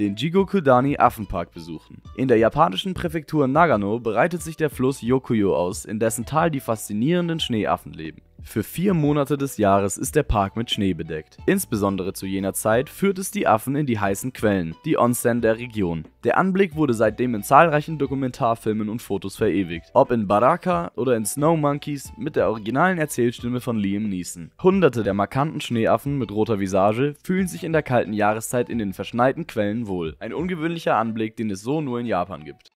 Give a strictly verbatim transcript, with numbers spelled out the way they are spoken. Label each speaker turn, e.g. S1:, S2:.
S1: den Jigokudani-Affenpark besuchen. In der japanischen Präfektur Nagano breitet sich der Fluss Yokuyo aus, in dessen Tal die faszinierenden Schneeaffen leben. Für vier Monate des Jahres ist der Park mit Schnee bedeckt. Insbesondere zu jener Zeit führt es die Affen in die heißen Quellen, die Onsen der Region. Der Anblick wurde seitdem in zahlreichen Dokumentarfilmen und Fotos verewigt, ob in Baraka oder in Snow Monkeys mit der originalen Erzählstimme von Liam Neeson. Hunderte der markanten Schneeaffen mit roter Visage fühlen sich in der kalten Jahreszeit in den verschneiten Quellen wohl. Ein ungewöhnlicher Anblick, den es so nur in Japan gibt.